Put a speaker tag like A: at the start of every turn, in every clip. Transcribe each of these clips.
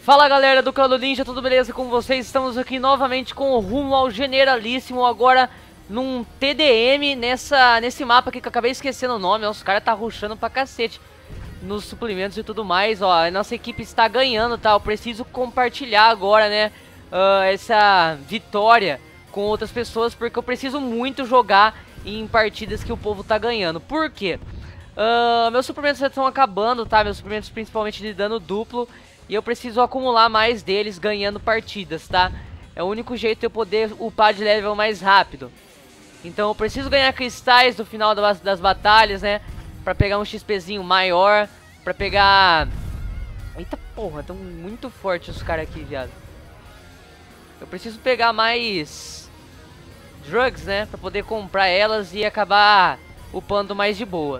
A: Fala galera do Clã do Ninja, tudo beleza com vocês? Estamos aqui novamente com o rumo ao Generalíssimo, agora num TDM, nesse mapa aqui que eu acabei esquecendo o nome. Ó, os caras tá rushando pra cacete nos suplementos e tudo mais. Ó, a nossa equipe está ganhando, tá? Eu preciso compartilhar agora, né, essa vitória com outras pessoas, porque eu preciso muito jogar em partidas que o povo tá ganhando. Por quê? Meus suplementos já estão acabando, tá? Meus suplementos principalmente de dano duplo. E eu preciso acumular mais deles ganhando partidas, tá? É o único jeito de eu poder upar de level mais rápido. Então eu preciso ganhar cristais no final das batalhas, né? Pra pegar um XPzinho maior. Pra pegar... Eita porra, tão muito fortes os caras aqui, viado. Eu preciso pegar mais drugs, né? Pra poder comprar elas e acabar upando mais de boa.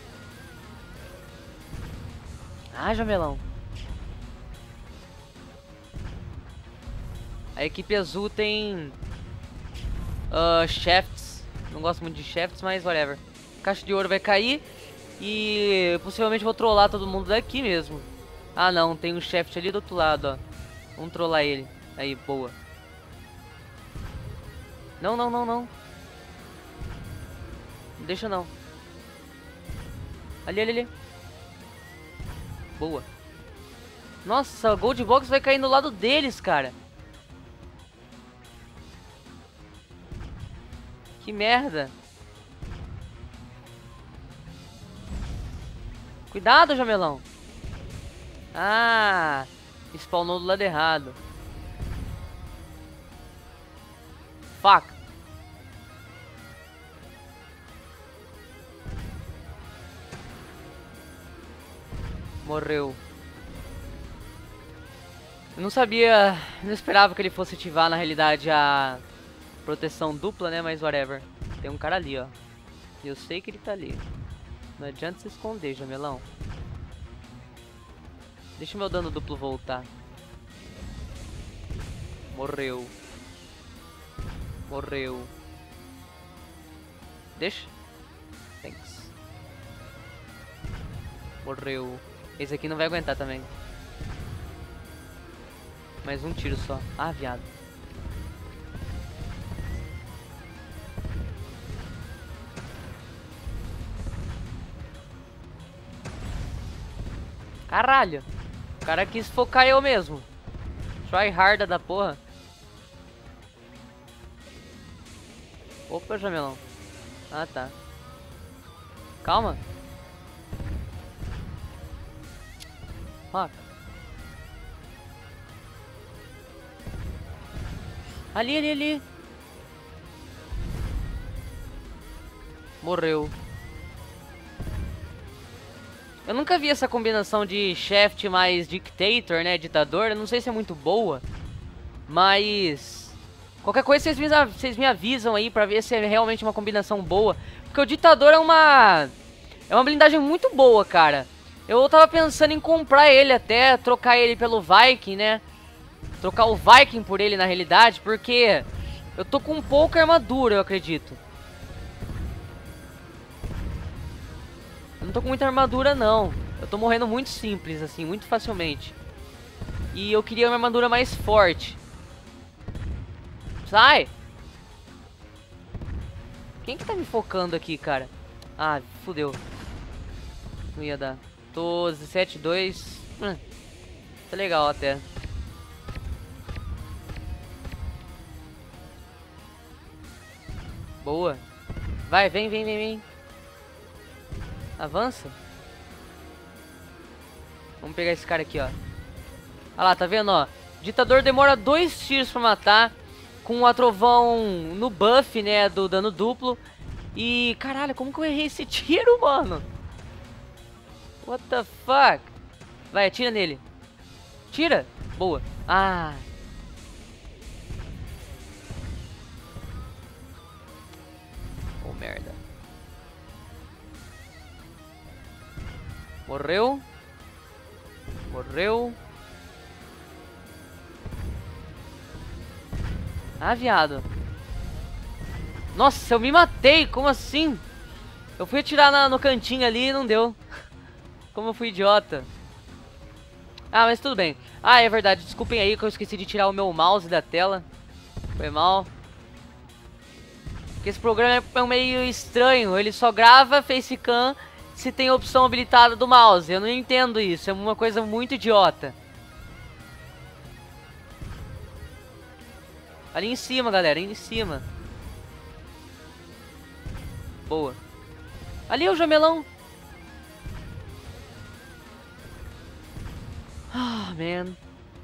A: Ah, jamelão. A equipe azul tem shafts. Não gosto muito de shafts, mas whatever. Caixa de ouro vai cair. E possivelmente vou trollar todo mundo daqui mesmo. Ah não, tem um shaft ali do outro lado, ó. Vamos trollar ele. Aí, boa. Não, não, não, não. Não deixa não. Ali, ali, ali. Boa. Nossa, o Gold Box vai cair no lado deles, cara. Que merda. Cuidado, jamelão. Ah, spawnou do lado errado. Fuck. Morreu. Eu não sabia, não esperava que ele fosse ativar na realidade a proteção dupla, né, mas whatever. Tem um cara ali, ó. E eu sei que ele tá ali. Não adianta se esconder, jamelão. Deixa o meu dano duplo voltar. Morreu. Morreu. Deixa. Thanks. Morreu. Esse aqui não vai aguentar também. Mais um tiro só. Ah, viado. Caralho. O cara quis focar eu mesmo. Tryharda da porra. Opa, jamelão. Ah, tá. Calma. Fuck. Ali, ali, ali. Morreu. Eu nunca vi essa combinação de Shaft mais Dictator, né, ditador. Eu não sei se é muito boa, mas qualquer coisa vocês me avisam aí pra ver se é realmente uma combinação boa. Porque o ditador é uma blindagem muito boa, cara. Eu tava pensando em comprar ele até, trocar ele pelo Viking, né. Trocar o Viking por ele na realidade, porque eu tô com pouca armadura, eu acredito. Eu não tô com muita armadura, não. Eu tô morrendo muito simples, assim, muito facilmente. E eu queria uma armadura mais forte. Sai! Quem que tá me focando aqui, cara? Ah, fudeu. Não ia dar. Tô 17-2. Tá legal até. Boa. Vai, vem, vem, vem, vem. Avança. Vamos pegar esse cara aqui, ó. Olha lá, tá vendo, ó. Ditador demora 2 tiros pra matar. Com a trovão no buff, né, do dano duplo. E, caralho, como que eu errei esse tiro, mano? What the fuck? Vai, atira nele. Tira. Boa. Ah. Oh, merda. Morreu. Morreu. Ah, viado. Nossa, eu me matei. Como assim? Eu fui atirar no cantinho ali e não deu. Como eu fui idiota. Ah, mas tudo bem. Ah, é verdade. Desculpem aí que eu esqueci de tirar o meu mouse da tela. Foi mal. Porque esse programa é meio estranho. Ele só grava facecam se tem a opção habilitada do mouse. Eu não entendo isso. É uma coisa muito idiota. Ali em cima, galera. Ali em cima. Boa. Ali é o jamelão. Ah, man.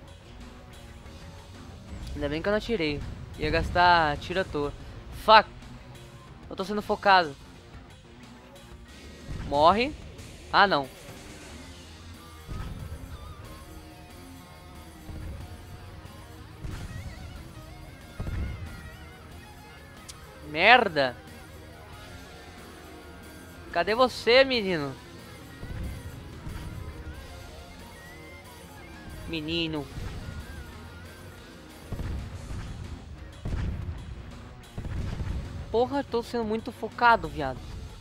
A: Ainda bem que eu não atirei. Ia gastar tiro à toa. Fuck. Eu tô sendo focado. Morre. Ah, não. Merda. Cadê você, menino? Menino. Porra, tô sendo muito focado, viado.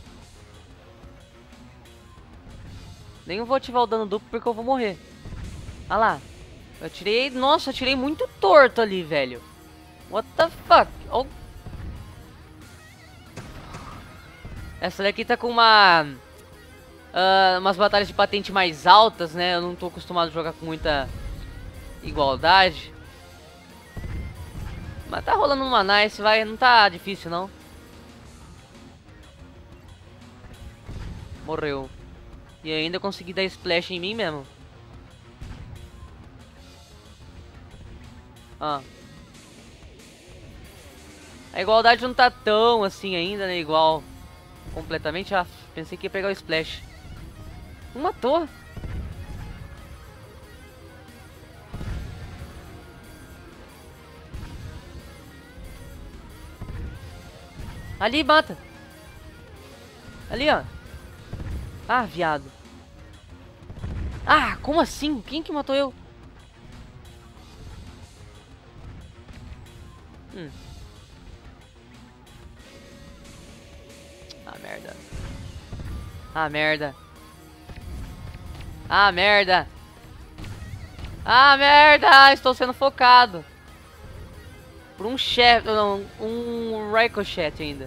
A: Nem vou ativar o dano duplo porque eu vou morrer. Ah lá. Eu atirei... Nossa, eu atirei muito torto ali, velho. What the fuck? Oh. Essa daqui tá com umas batalhas de patente mais altas, né? Eu não tô acostumado a jogar com muita igualdade. Mas tá rolando uma nice, vai. Não tá difícil, não. Morreu. E ainda consegui dar splash em mim mesmo. Ah. A igualdade não tá tão assim ainda, né? Igual completamente. Ah, pensei que ia pegar o splash. Não matou. Ali, mata. Ali, ó. Ah, viado. Ah, como assim? Quem que matou eu? Ah, merda. Ah, merda. Ah, merda. Ah, merda. Estou sendo focado. Por um chefe, não, um ricochet ainda.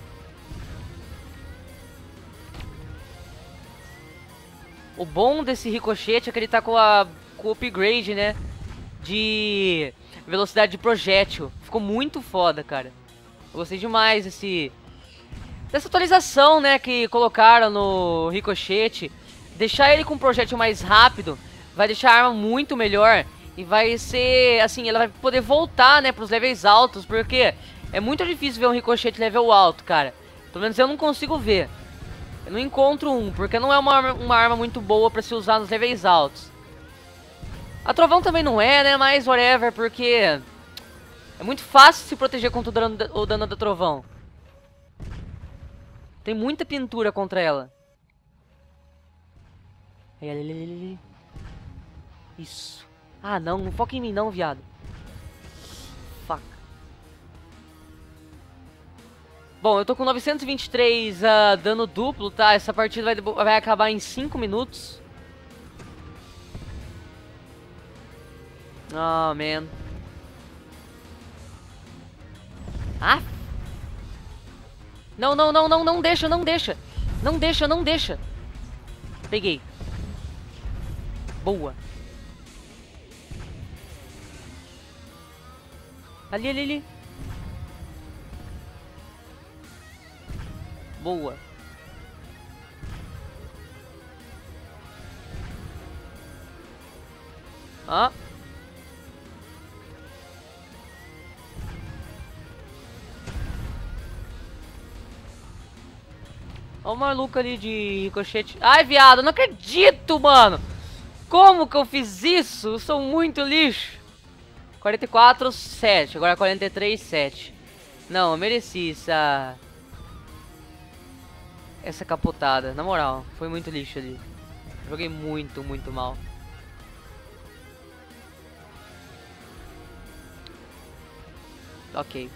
A: O bom desse ricochete é que ele tá com o upgrade, né? De velocidade de projétil. Ficou muito foda, cara. Eu gostei demais dessa atualização, né? Que colocaram no ricochete. Deixar ele com um projétil mais rápido vai deixar a arma muito melhor. E vai ser, assim, ela vai poder voltar, né, pros levels altos. Porque é muito difícil ver um ricochete level alto, cara. Pelo menos eu não consigo ver. Eu não encontro um, porque não é uma arma muito boa pra se usar nos levels altos. A trovão também não é, né, mas whatever, porque é muito fácil se proteger contra o dano da trovão. Tem muita pintura contra ela. Isso. Ah, não foca em mim não, viado. Fuck. Bom, eu tô com 923 dano duplo, tá? Essa partida vai acabar em 5 minutos. Oh, man. Ah! Não, não, não, não, não deixa, não deixa. Não deixa, não deixa. Peguei. Boa. Ali, ali, ali. Boa. Ah. Olha o maluco ali de ricochete. Ai, viado, eu não acredito, mano. Como que eu fiz isso? Eu sou muito lixo. 44, 7. Agora 43, 7. Não, eu mereci essa capotada. Na moral, foi muito lixo ali. Joguei muito, muito mal. Ok.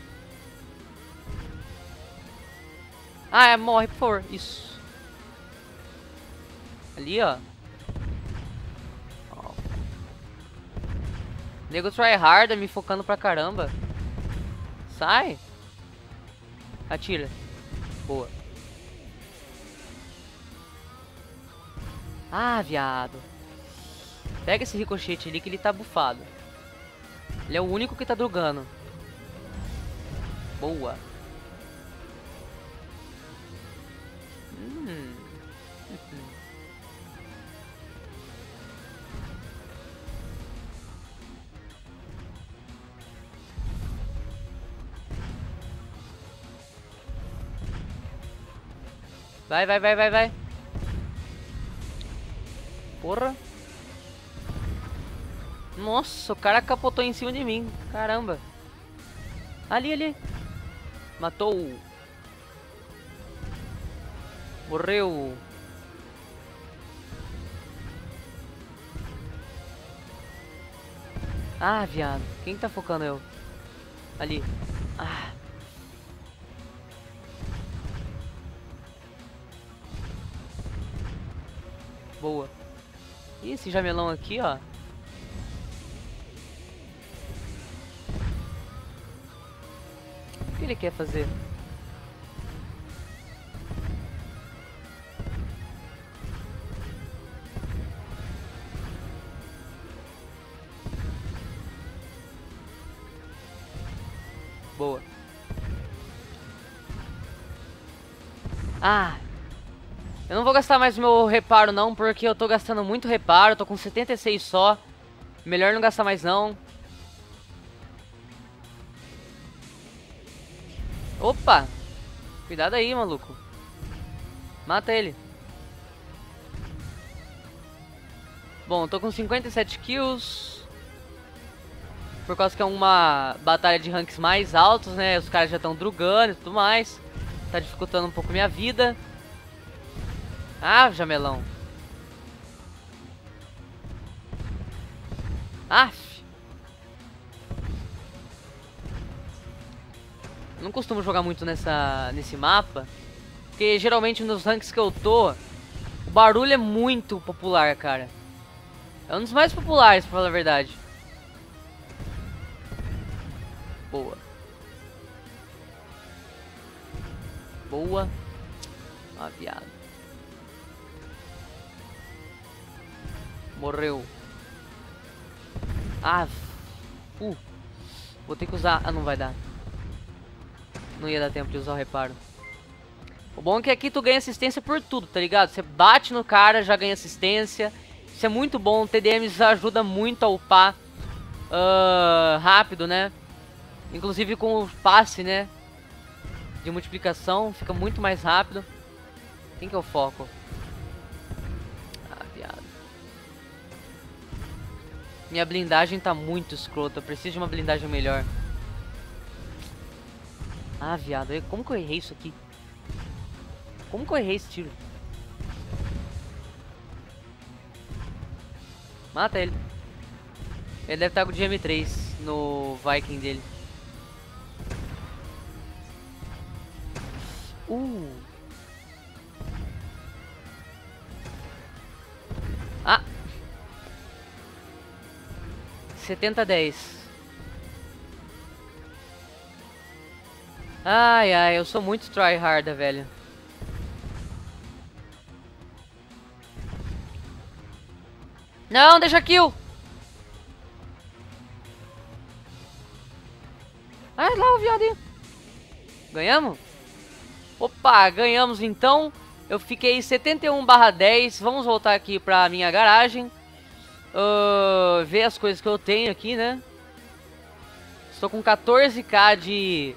A: Ah, é, morre, por favor. Isso. Ali, ó. Nego tryhard me focando pra caramba. Sai. Atira. Boa. Ah, viado. Pega esse ricochete ali que ele tá bufado. Ele é o único que tá drogando. Boa. Vai, vai, vai, vai, vai. Porra. Nossa, o cara capotou em cima de mim. Caramba. Ali, ali. Matou. Morreu. Ah, viado. Quem tá focando eu? Ali. Ah. Boa. Ih, esse jamelão aqui, ó. O que ele quer fazer? Boa. Ah. Eu não vou gastar mais meu reparo não, porque eu tô gastando muito reparo, tô com 76 só. Melhor não gastar mais não. Opa! Cuidado aí, maluco. Mata ele. Bom, eu tô com 57 kills. Por causa que é uma batalha de ranks mais altos, né? Os caras já estão drugando e tudo mais. Tá dificultando um pouco minha vida. Ah, jamelão. Aff. Eu não costumo jogar muito nesse mapa, porque geralmente nos ranks que eu tô, o barulho é muito popular, cara. É um dos mais populares, pra falar a verdade. Boa. Boa. Ah, viado. Morreu. Ah. Vou ter que usar. Ah, não vai dar. Não ia dar tempo de usar o reparo. O bom é que aqui tu ganha assistência por tudo, tá ligado? Você bate no cara, já ganha assistência. Isso é muito bom. O TDMs ajuda muito a upar rápido, né? Inclusive com o passe, né? De multiplicação. Fica muito mais rápido. Quem que eu foco? Minha blindagem tá muito escrota. Eu preciso de uma blindagem melhor. Ah, viado. Como que eu errei isso aqui? Como que eu errei esse tiro? Mata ele. Ele deve estar com o GM3 no Viking dele. Ah! 70-10. Ai, ai, eu sou muito tryhard, velho. Não, deixa kill. Ah, lá o viadinho. Ganhamos? Opa, ganhamos então. Eu fiquei 71/10. Vamos voltar aqui pra minha garagem. Ver as coisas que eu tenho aqui, né? Estou com 14k de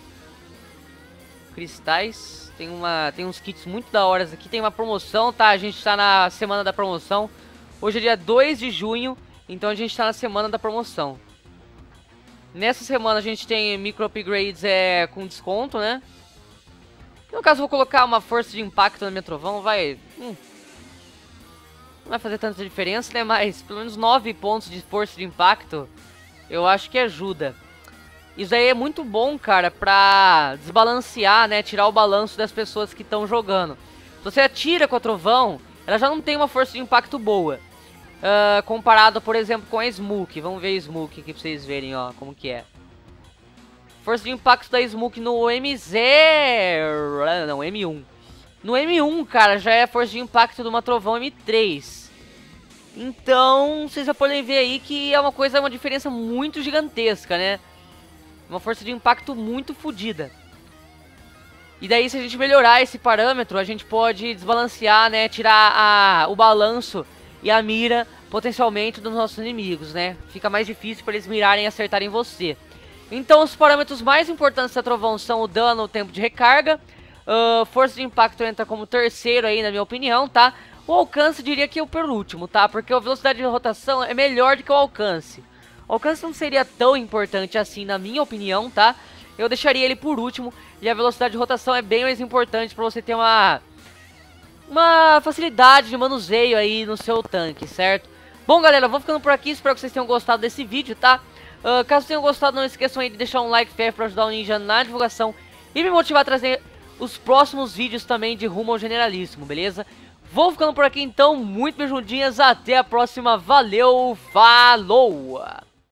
A: cristais. Tem uns kits muito da hora aqui. Tem uma promoção, tá? A gente tá na semana da promoção. Hoje é dia 2 de junho, então a gente tá na semana da promoção. Nessa semana a gente tem micro upgrades com desconto, né? No caso eu vou colocar uma força de impacto na minha trovão, vai... não vai fazer tanta diferença, né? Mas pelo menos 9 pontos de força de impacto eu acho que ajuda. Isso aí é muito bom, cara, pra desbalancear, né? Tirar o balanço das pessoas que estão jogando. Se você atira com a trovão, ela já não tem uma força de impacto boa. comparado, por exemplo, com a Smoke. Vamos ver a Smoke aqui pra vocês verem, ó, como que é. Força de impacto da Smoke no M0... Não, M1. No M1, cara, já é a força de impacto de uma Trovão M3. Então, vocês já podem ver aí que é uma diferença muito gigantesca, né? Uma força de impacto muito fodida. E daí, se a gente melhorar esse parâmetro, a gente pode desbalancear, né? Tirar o balanço e a mira, potencialmente, dos nossos inimigos, né? Fica mais difícil para eles mirarem e acertarem você. Então, os parâmetros mais importantes da Trovão são o dano, o tempo de recarga. Força de impacto entra como terceiro aí, na minha opinião, tá? O alcance, diria que é o penúltimo, tá? Porque a velocidade de rotação é melhor do que o alcance. O alcance não seria tão importante assim, na minha opinião, tá? Eu deixaria ele por último. E a velocidade de rotação é bem mais importante pra você ter uma facilidade de manuseio aí no seu tanque, certo? Bom, galera, eu vou ficando por aqui. Espero que vocês tenham gostado desse vídeo, tá? Caso tenham gostado, não esqueçam aí de deixar um like férreo pra ajudar o Ninja na divulgação e me motivar a trazer os próximos vídeos também de rumo ao generalíssimo, beleza? Vou ficando por aqui então, muito beijundinhas, até a próxima, valeu, falou!